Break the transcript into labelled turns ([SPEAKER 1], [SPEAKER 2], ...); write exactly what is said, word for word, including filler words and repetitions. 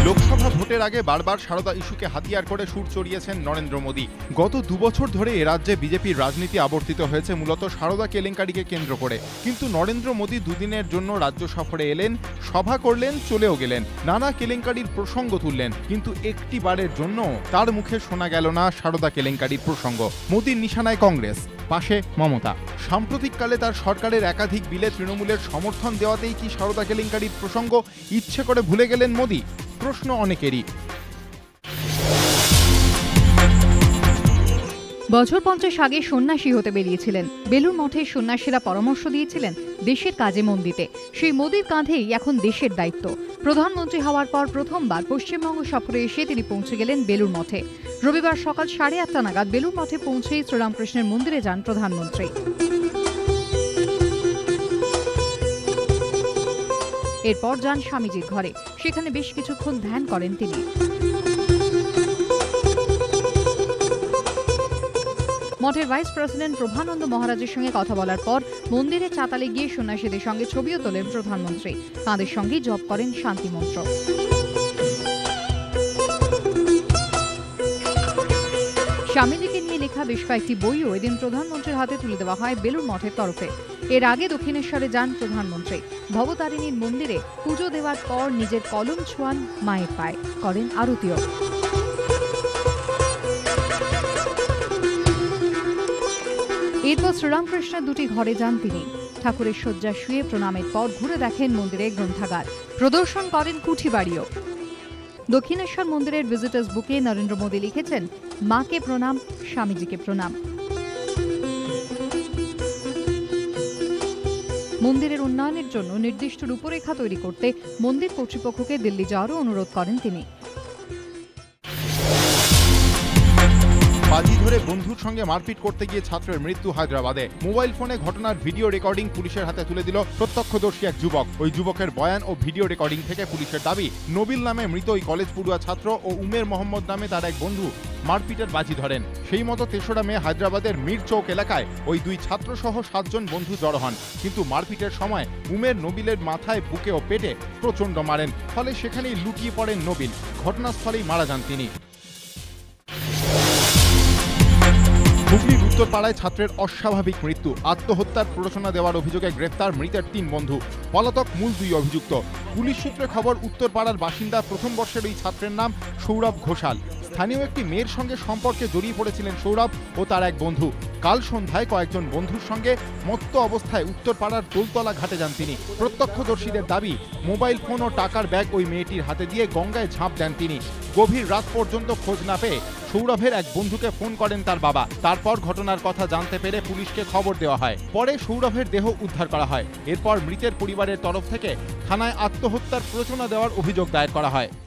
[SPEAKER 1] লোকসভা ভোটের আগে বারবার সারদা ইস্যুকে হাতিয়ার করে সুর চড়িয়েছেন নরেন্দ্র মোদী। গত দুবছর ধরে এ রাজ্যে বিজেপির রাজনীতি আবর্তিত হয়েছে মূলত সারদা কেলেঙ্কারিকে কেন্দ্র করে। কিন্তু নরেন্দ্র মোদী দুদিনের জন্য রাজ্য সফরে এলেন, সভা করলেন, চলেও গেলেন, নানা কেলেঙ্কারির প্রসঙ্গ তুললেন, কিন্তু একটি বারের জন্য তার মুখে শোনা গেল না সারদা কেলেঙ্কারির প্রসঙ্গ। মোদীর নিশানায় কংগ্রেস, পাশে মমতা। সাম্প্রতিককালে তার সরকারের একাধিক বিলে তৃণমূলের সমর্থন দেওয়াতেই কি সারদা কেলেঙ্কারির প্রসঙ্গ ইচ্ছে করে ভুলে গেলেন মোদী? প্রশ্ন অনেকেরই।
[SPEAKER 2] বছর পঞ্চাশ আগে সন্ন্যাসী হতে বেরিয়েছিলেন। বেলুর মঠে সন্ন্যাসীরা পরামর্শ দিয়েছিলেন দেশের কাজে মন দিতে। সেই মোদীর কাঁধেই এখন দেশের দায়িত্ব। প্রধানমন্ত্রী হওয়ার পর প্রথমবার পশ্চিমবঙ্গ সফরে এসে তিনি পৌঁছে গেলেন বেলুর মঠে। রবিবার সকাল সাড়ে আটটা নাগাদ বেলুর মঠে পৌঁছেই শ্রীরামকৃষ্ণের মন্দিরে যান প্রধানমন্ত্রী। এরপর যান স্বামীজির ঘরে। সেখানে বেশ কিছুক্ষণ ধ্যান করেন তিনি। মঠের ভাইস প্রেসিডেন্ট প্রভানন্দ মহারাজের সঙ্গে কথা বলার পর মন্দিরে চাতালে গিয়ে সন্ন্যাসীদের সঙ্গে ছবিও তোলেন প্রধানমন্ত্রী। তাঁদের সঙ্গেই জপ করেন শান্তি মন্ত্র। স্বামীজিকে নিয়ে লেখা বেশ কয়েকটি বইও এদিন প্রধানমন্ত্রীর হাতে তুলে দেওয়া হয় বেলুর মঠের তরফে। এর আগে দক্ষিণেশ্বরে যান প্রধানমন্ত্রী। ভবতারিণীর মন্দিরে পুজো দেওয়ার পর নিজের কলম ছোঁয়ান মায়ের পায়ে, করেন আরতিও। এরপর শ্রীরামকৃষ্ণের দুটি ঘরে যান তিনি। ঠাকুরের শয্যা শুয়ে প্রণামের পর ঘুরে দেখেন মন্দিরের গ্রন্থাগার, প্রদর্শন করেন কুঠি বাড়িও। দক্ষিণেশ্বর মন্দিরের ভিজিটার্স বুকে নরেন্দ্র মোদী লিখেছেন, মাকে প্রণাম, স্বামীজিকে প্রণাম। মন্দিরের উন্নয়নের জন্য নির্দিষ্ট রূপরেখা তৈরি করতে মন্দির কর্তৃপক্ষকে দিল্লি যাওয়ারও অনুরোধ করেন তিনি।
[SPEAKER 1] বাজি ধরে বন্ধুর সঙ্গে মারপিট করতে গিয়ে ছাত্রের মৃত্যু হায়দ্রাবাদে। মোবাইল ফোনে ঘটনার ভিডিও রেকর্ডিং পুলিশের হাতে তুলে দিল প্রত্যক্ষদর্শী এক যুবক। ওই যুবকের বয়ান ও ভিডিও রেকর্ডিং থেকে পুলিশের দাবি, নবিল নামে মৃত ওই কলেজ পড়ুয়া ছাত্র ও উমের মোহাম্মদ নামে তার এক বন্ধু মারপিটের বাজি ধরেন। সেই মতো তেসরা মে হায়দ্রাবাদের মীর চৌক এলাকায় ওই দুই ছাত্র সহ সাতজন বন্ধু জড়ো হন। কিন্তু মারপিটের সময় উমের নবিলের মাথায়, বুকে ও পেটে প্রচণ্ড মারেন। ফলে সেখানেই লুকিয়ে পড়েন নবিল। ঘটনাস্থলেই মারা যান তিনি। হুগলির উত্তরপাড়ায় ছাত্রের অস্বাভাবিক মৃত্যু। আত্মহত্যার প্ররোচনা দেওয়ার অভিযোগে গ্রেফতার মৃতের তিন বন্ধু। পলাতক মূল দুই অভিযুক্ত। পুলিশ সূত্রে খবর, উত্তরপাড়ার বাসিন্দা প্রথম বর্ষের ওই ছাত্রের নাম সৌরভ ঘোষাল। স্থানীয় একটি মেয়ের সঙ্গে সম্পর্কে জড়িয়ে পড়েছিলেন সৌরভ ও তার এক বন্ধু। কাল সন্ধ্যায় কয়েকজন বন্ধুর সঙ্গে মত্ত অবস্থায় উত্তরপাড়ার দোলতলা ঘাটে যান তিনি। প্রত্যক্ষদর্শীদের দাবি, মোবাইল ফোন ও টাকার ব্যাগ ওই মেয়েটির হাতে দিয়ে গঙ্গায় ঝাঁপ দেন তিনি। গভীর রাত পর্যন্ত খোঁজ না পেয়ে সৌরভের এক বন্ধুকে ফোন করেন তার বাবা। তারপর ঘটনার কথা জানতে পেরে পুলিশকে খবর দেওয়া হয়। পরে সৌরভের দেহ উদ্ধার করা হয়। এরপর মৃতের পরিবারের তরফ থেকে থানায় আত্মহত্যার প্ররোচনা দেওয়ার অভিযোগ দায়ের করা হয়।